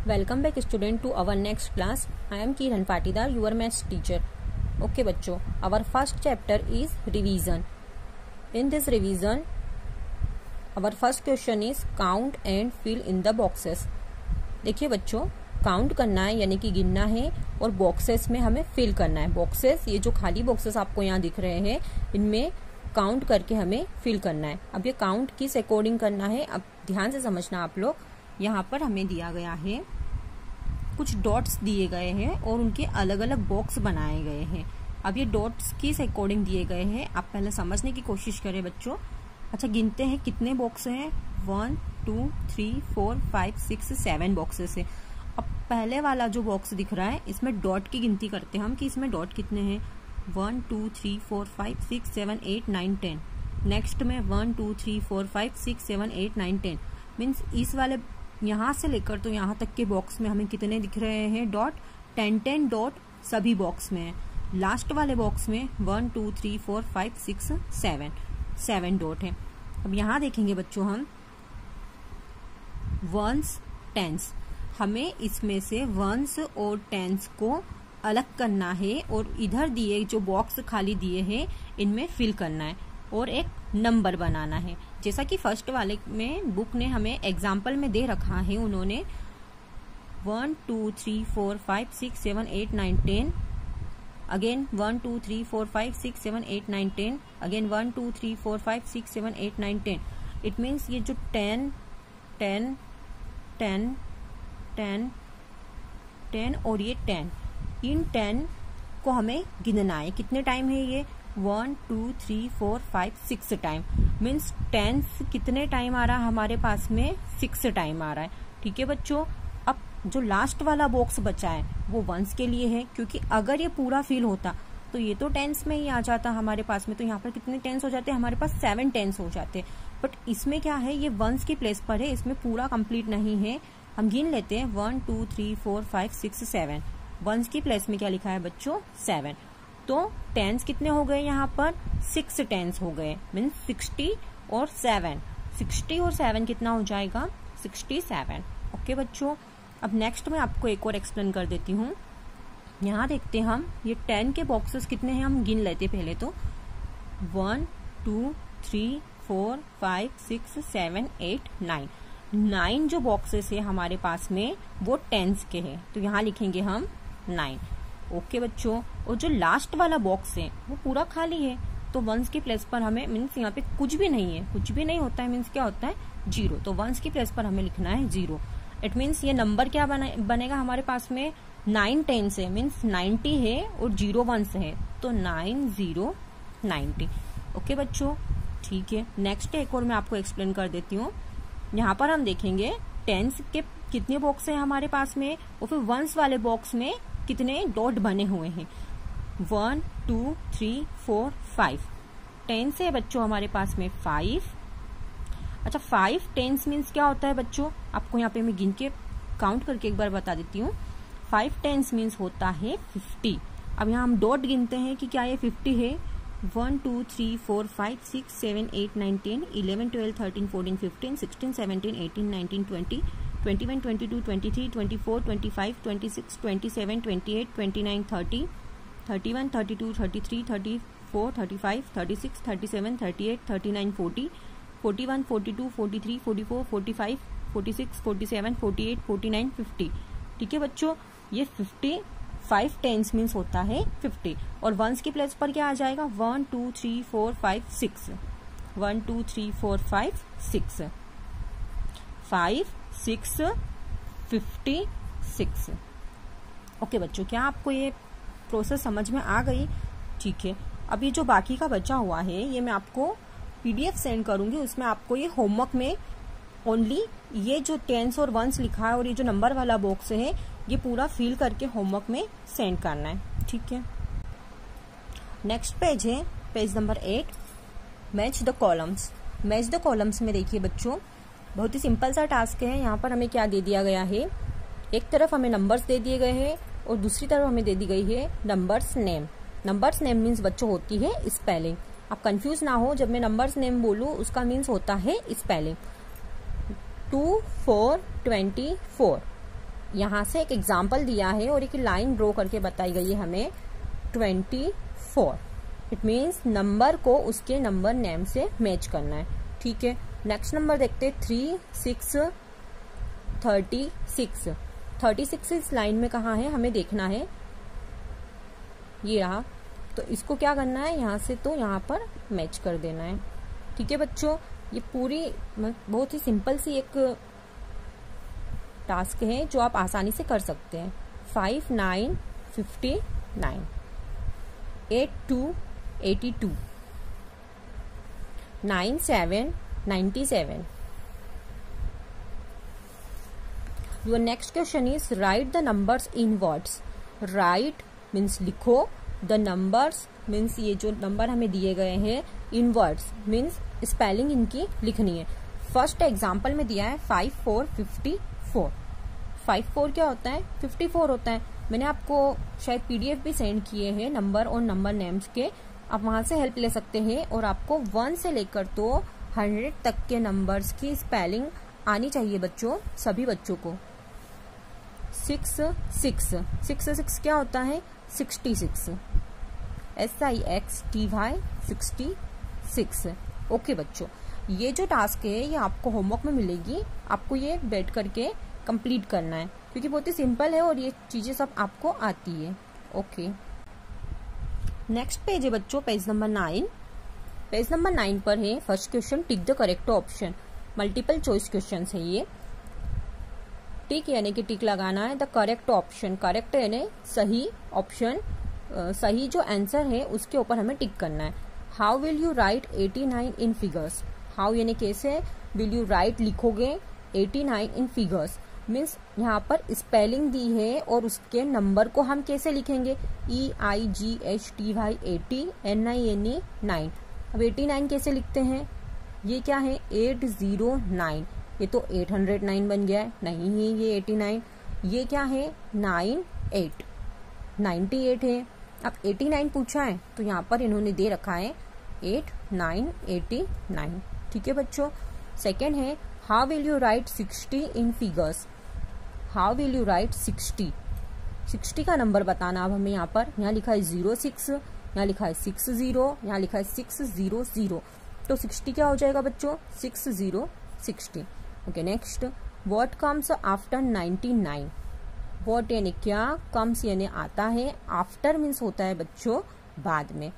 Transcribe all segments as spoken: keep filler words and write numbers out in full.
Welcome back student to our next class. I am Kiran Patidar, your maths teacher. Okay बच्चों, our first chapter is revision. In this revision our first question is count and fill in the boxes. देखिए बच्चों, count करना है यानी कि गिनना है और बॉक्सेस में हमें फिल करना है। बॉक्सेस, ये जो खाली बॉक्सेस आपको यहाँ दिख रहे हैं, इनमें काउंट करके हमें फिल करना है। अब ये काउंट किस अकॉर्डिंग करना है, अब ध्यान से समझना आप लोग। यहाँ पर हमें दिया गया है, कुछ डॉट्स दिए गए हैं और उनके अलग अलग बॉक्स बनाए गए हैं। अब ये डॉट्स किस अकॉर्डिंग दिए गए हैं, आप पहले समझने की कोशिश करें बच्चों। अच्छा, गिनते हैं कितने बॉक्स हैं। One two three four five six seven boxes है। अब पहले वाला जो बॉक्स दिख रहा है, इसमें डॉट की गिनती करते हैं हम कि इसमें डॉट कितने हैं। One two three four five six seven eight nine ten. Next में one two three four five six seven eight nine ten. Means इस वाले यहाँ से लेकर तो यहाँ तक के बॉक्स में हमें कितने दिख रहे हैं डॉट। टेन टेन डॉट सभी बॉक्स में है। लास्ट वाले बॉक्स में one two three four five six seven seven dot है। अब यहाँ देखेंगे बच्चों हम वंस टेंस, हमें इसमें से वंस और टेंस को अलग करना है और इधर दिए जो बॉक्स खाली दिए हैं इनमें फिल करना है और एक नंबर बनाना है। जैसा कि फर्स्ट वाले में बुक ने हमें एग्जाम्पल में दे रखा है, उन्होंने one two three four five six seven eight nine ten, again one two three four five six seven eight nine ten, again one two three four five six seven eight nine ten. It means ये जो ten ten ten ten ten और ये ten, in ten को हमें गिनना है। कितने time है ये, one two three four five six time. Means tens कितने टाइम आ रहा है हमारे पास में, सिक्स टाइम आ रहा है। ठीक है बच्चों, अब जो लास्ट वाला बॉक्स बचा है वो वंस के लिए है, क्योंकि अगर ये पूरा फिल होता तो ये तो टेंस में ही आ जाता हमारे पास में। तो यहाँ पर कितने टेंस हो जाते हैं हमारे पास, सेवन टेंस हो जाते हैं। बट इसमें क्या है, ये वंस की प्लेस पर है, इसमें पूरा कंप्लीट नहीं है। हम गिन लेते हैं one two three four five six seven. Ones की प्लेस में क्या लिखा है बच्चों, सेवन। तो टेंस कितने हो गए यहाँ पर, सिक्स टेंस हो गए। मीन्स सिक्सटी और सेवन, सिक्सटी और सेवन कितना हो जाएगा, सिक्सटी सेवन। ओके बच्चों, अब नेक्स्ट मैं आपको एक और एक्सप्लेन कर देती हूँ। यहाँ देखते हैं हम, ये टेन के बॉक्सेस कितने हैं हम गिन लेते पहले तो। One two three four five six seven eight nine. Nine जो बॉक्सेस है हमारे पास में वो टेंस के हैं, तो यहाँ लिखेंगे हम नाइन। ओके बच्चों, और जो लास्ट वाला बॉक्स है वो पूरा खाली है, तो वंस की प्लेस पर हमें, मीन्स यहाँ पे कुछ भी नहीं है, कुछ भी नहीं होता है, मीन्स क्या होता है, जीरो। तो वंस की प्लेस पर हमें लिखना है जीरो। इट मीन्स ये नंबर क्या बने, बनेगा हमारे पास में, नाइन टेंस है, मीन्स नाइन्टी है और जीरो वंस है, तो नाइन जीरो नाइन्टी। ओके बच्चों, ठीक है। नेक्स्ट एक और मैं आपको एक्सप्लेन कर देती हूँ। यहाँ पर हम देखेंगे टेंस के कितने बॉक्स हैं हमारे पास में, और फिर वंस वाले बॉक्स में कितने डॉट बने हुए हैं। One two three four five tens है बच्चों हमारे पास में फाइव। अच्छा, फाइव टेंस मीन्स क्या होता है बच्चों, आपको यहाँ पे मैं गिन के काउंट करके एक बार बता देती हूँ। फाइव टेंस मीन्स होता है फिफ्टी। अब यहाँ हम डॉट गिनते हैं कि क्या ये फिफ्टी है। One two three four five six seven eight nine ten eleven twelve thirteen fourteen fifteen sixteen seventeen eighteen nineteen twenty twenty one twenty two twenty three twenty four twenty five twenty six twenty seven twenty eight twenty nine thirty thirty one thirty two thirty three thirty four thirty five thirty six thirty seven thirty eight thirty nine forty forty one forty two forty three forty four forty five forty six forty seven forty eight forty nine fifty. ठीक है बच्चों, ये fifty five tens means होता है fifty. और once की place पर क्या आ जाएगा, one two three four five six, one two three four five six, five six fifty six. Okay बच्चों, क्या आपको ये प्रोसेस समझ में आ गई? ठीक है। अब ये जो बाकी का बचा हुआ है ये मैं आपको पीडीएफ सेंड करूंगी, उसमें आपको ये होमवर्क में ओनली ये जो टेंस और वंस लिखा है और ये जो नंबर वाला बॉक्स है ये पूरा फिल करके होमवर्क में सेंड करना है। ठीक है। नेक्स्ट पेज है page number eight, match the columns. Match the columns में देखिए बच्चों, बहुत ही सिंपल सा टास्क है। यहाँ पर हमें क्या दे दिया गया है, एक तरफ हमें नंबर्स दे दिए गए हैं और दूसरी तरफ हमें दे दी गई है numbers name. Numbers name means बच्चों होती है स्पेलिंग। आप कंफ्यूज ना हो, जब मैं नंबर्स नेम बोलूँ उसका मीन्स होता है spelling. Two four twenty four, यहाँ से एक एग्जाम्पल दिया है और एक लाइन ड्रॉ करके बताई गई है हमें twenty four. It means number को उसके नंबर नेम से मैच करना है। ठीक है, नेक्स्ट नंबर देखते हैं three six thirty six. Thirty six इस लाइन में कहाँ है हमें देखना है, ये रहा। तो इसको क्या करना है, यहाँ से तो यहाँ पर मैच कर देना है। ठीक है बच्चों, ये पूरी बहुत ही सिंपल सी एक टास्क है जो आप आसानी से कर सकते हैं। Five nine fifty nine, eight two eighty two, nine seven ninety seven. Your next question is write the numbers in words. Write means लिखो, द नंबर्स मीन्स ये जो नंबर हमें दिए गए हैं इन वर्ड्स मीन्स स्पेलिंग इनकी लिखनी है। फर्स्ट एग्जाम्पल में दिया है five four fifty four. Five four क्या होता है, फिफ्टी फोर होता है। मैंने आपको शायद पीडीएफ भी सेंड किए हैं नंबर और नंबर नेम्स के, आप वहां से हेल्प ले सकते हैं। और आपको वन से लेकर तो हंड्रेड तक के नंबर्स की स्पेलिंग आनी चाहिए बच्चों, सभी बच्चों को। सिक्स सिक्स सिक्स सिक्स क्या होता है, sixty six, S I X T Y sixty six. Okay बच्चों, ये जो टास्क है ये आपको होमवर्क में मिलेगी, आपको ये बैठ करके कंप्लीट करना है क्योंकि बहुत ही सिंपल है और ये चीजें सब आपको आती है। ओके, नेक्स्ट पेज है बच्चों, page number nine. Page number nine पर है first question, tick the correct option. Multiple choice question है ये। टिक यानी कि टिक लगाना है, द करेक्ट ऑप्शन, करेक्ट यानी सही ऑप्शन, सही जो आंसर है उसके ऊपर हमें टिक करना है। How will you write eighty nine in figures. How यानी कैसे, विल यू राइट लिखोगे eighty nine in figures means यहाँ पर स्पेलिंग दी है और उसके नंबर को हम कैसे लिखेंगे, E I G H T Y eighty, N I N E nine. अब एटी नाइन कैसे लिखते हैं, ये क्या है एट जीरो नाइन, ये तो एट हंड्रेड नाइन बन गया है, नहीं है ये एटी नाइन। ये क्या है नाइन एट, नाइन्टी एट है। अब एटी नाइन पूछा है तो यहाँ पर इन्होंने दे रखा है एट नाइन एटी नाइन। ठीक है बच्चों, सेकेंड है how will you write sixty in figures. How will you write sixty, sixty का नंबर बताना। अब हमें यहाँ पर, यहाँ लिखा है जीरो सिक्स, यहाँ लिखा है सिक्स जीरो, यहाँ लिखा है सिक्स जीरो जीरो, तो सिक्सटी क्या हो जाएगा बच्चों, six zero sixty. Okay, next what comes after ninety nine. What यानी क्या, कम्स यानी आता है, आफ्टर मीन्स होता है बच्चों बाद में।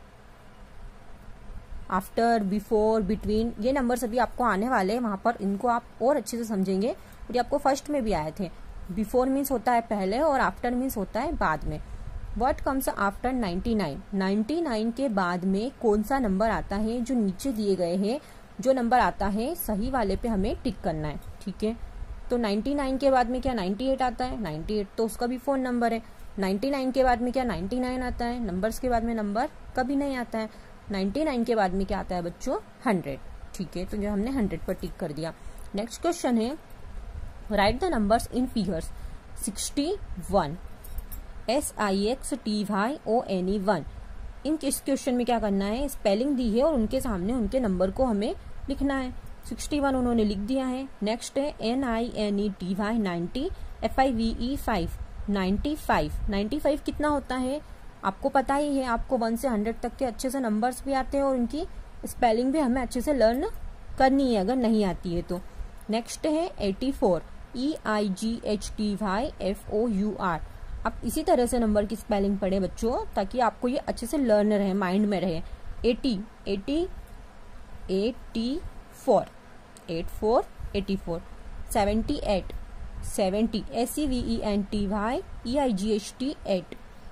आफ्टर, बिफोर, बिटवीन, ये नंबर सभी आपको आने वाले हैं, वहां पर इनको आप और अच्छे से समझेंगे और ये आपको फर्स्ट में भी आए थे। बिफोर मीन्स होता है पहले और आफ्टर मीन्स होता है बाद में। What comes after ninety nine, ninety nine के बाद में कौन सा नंबर आता है, जो नीचे दिए गए हैं जो नंबर आता है सही वाले पे हमें टिक करना है। ठीक है, तो नाइन्टी नाइन के बाद में क्या नाइन्टी एट आता है, नाइन्टी एट तो उसका भी फोन नंबर है। नाइन्टी नाइन के बाद में क्या नाइन्टी नाइन आता है, नंबर्स के बाद में नंबर कभी नहीं आता है। नाइन्टी नाइन के बाद में क्या आता है बच्चों, हंड्रेड। ठीक है, तो जो हमने हंड्रेड पर टिक कर दिया। नेक्स्ट क्वेश्चन है write the numbers in figures. Sixty one, S I X T Y O N E one. इन इस क्वेश्चन में क्या करना है, स्पेलिंग दी है और उनके सामने उनके नंबर को हमें लिखना है। सिक्सटी वन उन्होंने लिख दिया है। नेक्स्ट है N I N E T Y ninety, F I V E five, ninety five. Ninety five कितना होता है आपको पता ही है, आपको वन से हंड्रेड तक के अच्छे से नंबर्स भी आते हैं और उनकी स्पेलिंग भी हमें अच्छे से लर्न करनी है अगर नहीं आती है तो। नेक्स्ट है eighty four, E I G H T Y F O U R. आप इसी तरह से नंबर की स्पेलिंग पढ़े बच्चों ताकि आपको ये अच्छे से लर्न रहे, माइंड में रहे। Eighty, eighty, eighty four, eight four, eighty four. Seventy eight, seventy, S E V E N T Y E I G H T eight,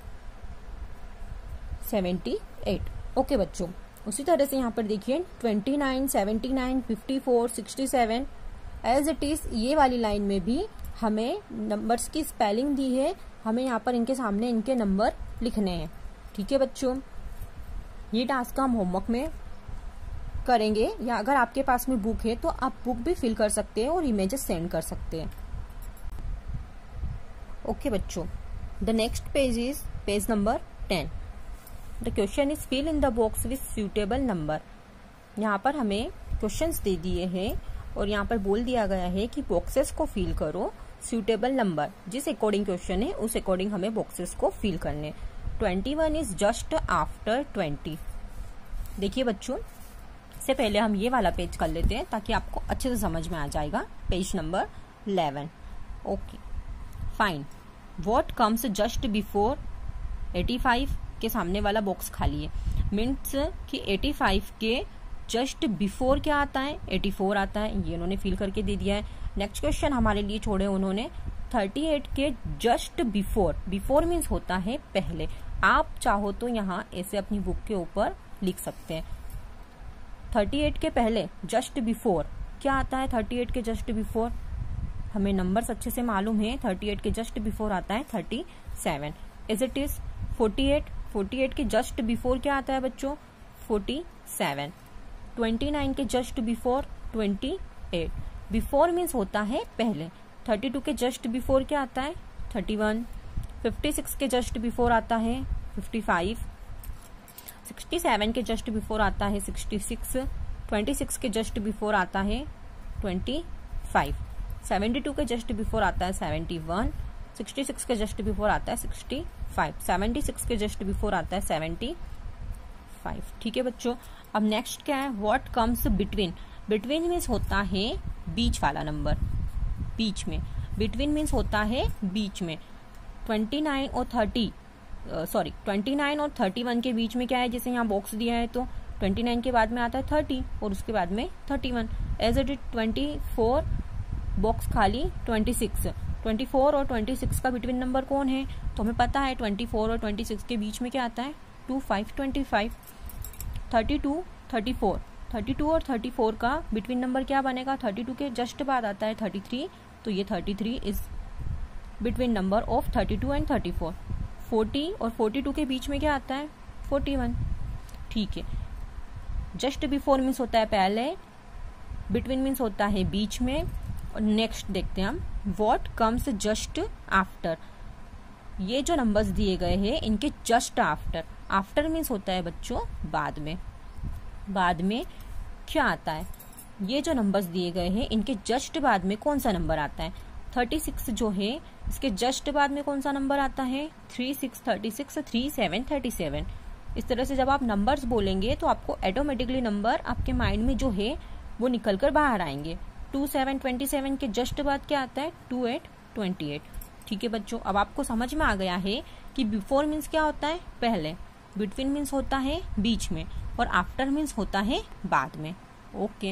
seventy eight. Okay बच्चों, उसी तरह से यहाँ पर देखिए twenty nine, seventy nine, fifty four, sixty seven as it is. ये वाली line में भी हमें नंबर्स की स्पेलिंग दी है, हमें यहाँ पर इनके सामने इनके नंबर लिखने हैं। ठीक है बच्चों, ये टास्क हम होमवर्क में करेंगे या अगर आपके पास में बुक है तो आप बुक भी फिल कर सकते हैं और इमेजेस सेंड कर सकते हैं। ओके बच्चों, the next page is page number ten. The question is fill in the box with suitable number. यहाँ पर हमें क्वेश्चंस दे दिए हैं और यहाँ पर बोल दिया गया है कि बॉक्सेस को फिल करो सुटेबल नंबर, जिस अकॉर्डिंग क्वेश्चन है उस अकॉर्डिंग हमें बॉक्सेस को फिल करने। Twenty one is just after twenty. देखिए बच्चों, से पहले हम ये वाला पेज कर लेते हैं ताकि आपको अच्छे से समझ में आ जाएगा। Page number eleven. Okay fine. What comes just before eighty five के सामने वाला बॉक्स खाली है, मीन्स कि एटी फाइव के जस्ट बिफोर क्या आता है, एटी फोर आता है। ये उन्होंने फिल करके दे दिया है। नेक्स्ट क्वेश्चन हमारे लिए छोड़े उन्होंने थर्टी एट के जस्ट बिफोर। बिफोर मीन्स होता है पहले। आप चाहो तो यहाँ ऐसे अपनी बुक के ऊपर लिख सकते हैं। थर्टी एट के पहले जस्ट बिफोर क्या आता है, थर्टी एट के जस्ट बिफोर हमें नंबर्स अच्छे से मालूम है। थर्टी एट के जस्ट बिफोर आता है thirty seven. Is it is forty eight. Forty eight के जस्ट बिफोर क्या आता है बच्चों, फोर्टी सेवन। ट्वेंटी नाइन के just before twenty eight. Before means होता है पहले। थर्टी टू के जस्ट बिफोर क्या आता है, थर्टी वन। फिफ्टी सिक्स के जस्ट बिफोर आता है फिफ्टी फाइव। सिक्सटी सेवन के जस्ट बिफोर आता है सिक्सटी सिक्स। ट्वेंटी सिक्स के जस्ट बिफोर आता है ट्वेंटी फाइव। सेवेंटी टू के जस्ट बिफोर आता है सेवेंटी वन। सिक्सटी सिक्स के जस्ट बिफोर आता है सिक्सटी फाइव। सेवेंटी सिक्स के जस्ट बिफोर आता है सेवेंटी फाइव। ठीक है बच्चों, अब नेक्स्ट क्या है, what comes between. Between means होता है बीच वाला नंबर, बीच में। बिटवीन मीन्स होता है बीच में। ट्वेंटी नाइन और थर्टी सॉरी ट्वेंटी नाइन और थर्टी वन के बीच में क्या है, जैसे यहाँ बॉक्स दिया है तो ट्वेंटी नाइन के बाद में आता है थर्टी और उसके बाद में thirty one. As it is twenty four, box खाली ट्वेंटी सिक्स। ट्वेंटी फोर और ट्वेंटी सिक्स का बिटवीन नंबर कौन है, तो हमें पता है ट्वेंटी फोर और ट्वेंटी सिक्स के बीच में क्या आता है, two five twenty five. Thirty two thirty four, thirty two और थर्टी फोर का बिटवीन नंबर क्या बनेगा, थर्टी टू के जस्ट बाद आता है थर्टी थ्री, तो ये thirty three is between number of thirty two and thirty four. Forty और फोर्टी टू के बीच में क्या आता है, फोर्टी वन। ठीक है, जस्ट बिफोर मीन्स होता है पहले, बिटवीन मीन्स होता है बीच में। और नेक्स्ट देखते हैं हम, व्हाट कम्स जस्ट आफ्टर। ये जो नंबर्स दिए गए हैं इनके जस्ट आफ्टर। आफ्टर मीन्स होता है बच्चों बाद में। बाद में क्या आता है, ये जो नंबर्स दिए गए हैं इनके जस्ट बाद में कौन सा नंबर आता है। थर्टी सिक्स जो है इसके जस्ट बाद में कौन सा नंबर आता है, three six thirty six, three seven thirty seven. इस तरह से जब आप नंबर्स बोलेंगे तो आपको ऑटोमेटिकली नंबर आपके माइंड में जो है वो निकल कर बाहर आएंगे। टू सेवन ट्वेंटी सेवन के जस्ट बाद क्या आता है, टू एट ट्वेंटी एट। ठीक है बच्चों, अब आपको समझ में आ गया है कि बिफोर मीन्स क्या होता है पहले, बिटवीन मीन्स होता है बीच में, और आफ्टर मीन्स होता है बाद में। ओके,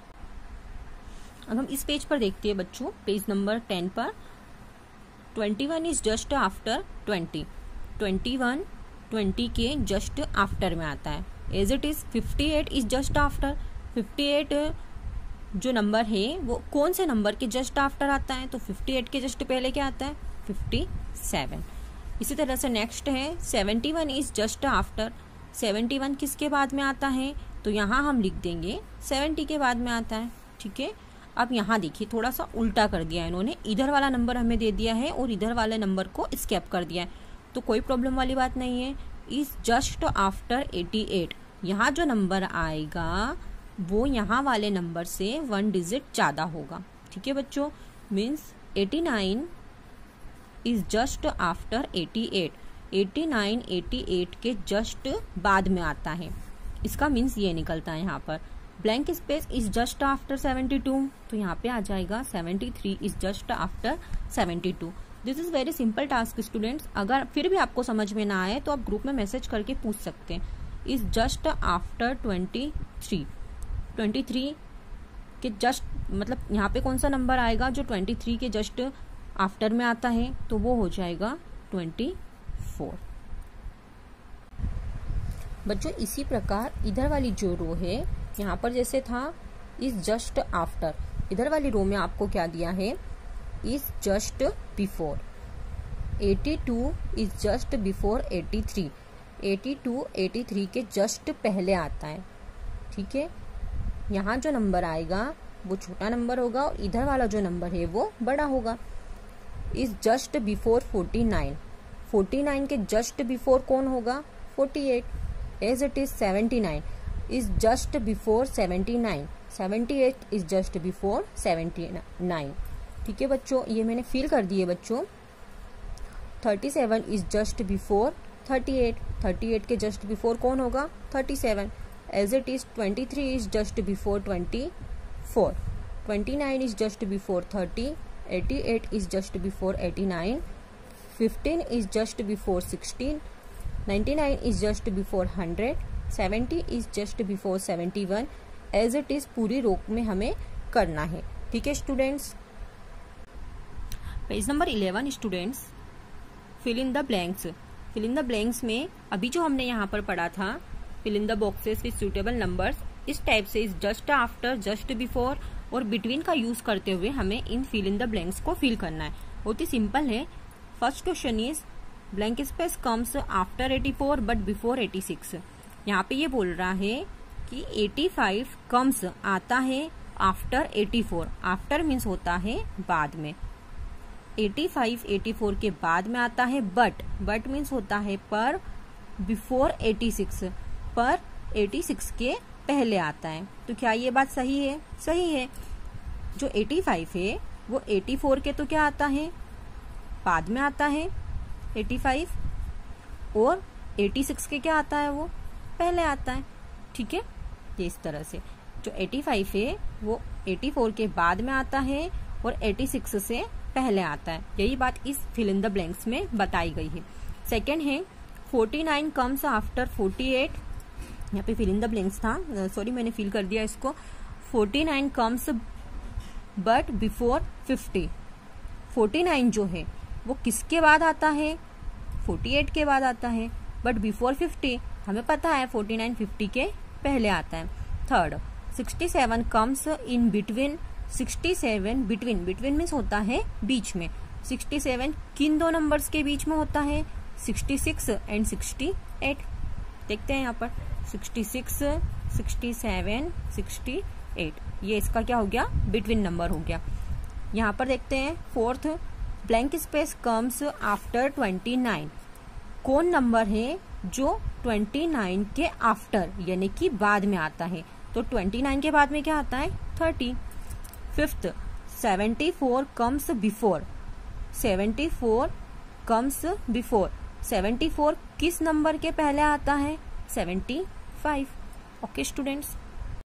अब हम इस पेज पर देखते हैं बच्चों, पेज नंबर टेन पर। Twenty one is just after twenty. Twenty one twenty के जस्ट आफ्टर में आता है। As it is fifty eight is just after. Fifty eight जो नंबर है वो कौन से नंबर के जस्ट आफ्टर आता है, तो फिफ्टी एट के जस्ट पहले क्या आता है, फिफ्टी सेवन। इसी तरह से नेक्स्ट है seventy one is just after. Seventy one किसके बाद में आता है, तो यहाँ हम लिख देंगे सेवेंटी के बाद में आता है। ठीक है, अब यहाँ देखिए थोड़ा सा उल्टा कर दिया है इन्होंने, इधर वाला नंबर हमें दे दिया है और इधर वाले नंबर को स्किप कर दिया है, तो कोई प्रॉब्लम वाली बात नहीं है। Is just after eighty eight, यहाँ जो नंबर आएगा वो यहाँ वाले नंबर से वन डिजिट ज्यादा होगा। ठीक है बच्चों, means eighty nine is just after eighty eight. Eighty nine eighty eight के जस्ट बाद में आता है, इसका मीन्स ये निकलता है यहाँ पर। Blank space is just after seventy two, तो यहाँ पे आ जाएगा seventy three is just after seventy two. This is very simple task students. अगर फिर भी आपको समझ में ना आए तो आप ग्रुप में मैसेज करके पूछ सकते हैं। Is just after twenty three, twenty three के जस्ट मतलब यहाँ पे कौन सा नंबर आएगा जो ट्वेंटी थ्री के जस्ट आफ्टर में आता है, तो वो हो जाएगा ट्वेंटी फोर। बच्चों इसी प्रकार इधर वाली जो रो है, यहाँ पर जैसे था इज जस्ट आफ्टर, इधर वाली रो में आपको क्या दिया है, is just before. Eighty two is just before eighty three. Eighty two eighty three के जस्ट पहले आता है। ठीक है, यहाँ जो नंबर आएगा वो छोटा नंबर होगा और इधर वाला जो नंबर है वो बड़ा होगा। Is just before forty nine. Forty nine के जस्ट बिफोर कौन होगा, forty eight. As it is seventy nine is just before seventy nine. Seventy eight is just before seventy nine. ठीक है बच्चों, ये मैंने फिल कर दिए बच्चों। Thirty seven is just before thirty eight, thirty eight के जस्ट बिफोर कौन होगा? Thirty seven. As it is twenty three is just before twenty four, twenty nine is just before thirty, eighty eight is just before eighty nine, fifteen is just before sixteen, ninety nine is just before hundred, seventy is just before seventy one. As it is पूरी row में हमें करना है। ठीक है students. Page number eleven students, fill in the blanks. Fill in the blanks में अभी जो हमने यहाँ पर पढ़ा था, fill in the boxes with suitable numbers, इस टाइप से इस जस्ट आफ्टर, जस्ट बिफोर और बिटवीन का यूज करते हुए हमें इन फिल इन द ब्लैंक्स को फिल करना है। बहुत ही सिंपल है। First question is blank space comes after eighty four but before eighty six. यहाँ पे ये बोल रहा है कि एटी फाइव कम्स आता है after eighty four. After means होता है बाद में, एटी फाइव एटी फोर के बाद में आता है। बट बट मीन्स होता है पर, बिफोर एटी सिक्स पर एटी सिक्स के पहले आता है। तो क्या ये बात सही है? सही है। जो एटी फाइव है वो एटी फोर के तो क्या आता है? बाद में आता है एटी फाइव, और एटी सिक्स के क्या आता है? वो पहले आता है। ठीक है, ये इस तरह से जो एटी फाइव है वो एटी फोर के बाद में आता है और एटी सिक्स से पहले आता है। यही बात इस फिल इन द ब्लैंक्स में बताई गई है। सेकेंड है forty nine comes after forty eight. यहाँ पे फिल इन द ब्लैंक्स था, सॉरी मैंने फिल कर दिया इसको। Forty nine comes but before fifty. Forty nine जो है वो किसके बाद आता है? फोर्टी एट के बाद आता है। बट बिफोर फिफ्टी हमें पता है फोर्टी नाइन फिफ्टी के पहले आता है। Third, sixty seven comes in between. Sixty seven between, between means होता है बीच में। सिक्सटी सेवन किन दो नंबर्स के बीच में होता है? Sixty six and sixty eight. देखते हैं यहाँ पर sixty six, sixty seven, sixty eight, ये इसका क्या हो गया? बिटवीन नंबर हो गया। यहाँ पर देखते हैं fourth, blank space comes after twenty nine. कौन नंबर है जो ट्वेंटी नाइन के आफ्टर यानी कि बाद में आता है? तो ट्वेंटी नाइन के बाद में क्या आता है? Thirty. Fifth, seventy four comes before. Seventy four comes before. Seventy four किस नंबर के पहले आता है? Seventy five. Okay students.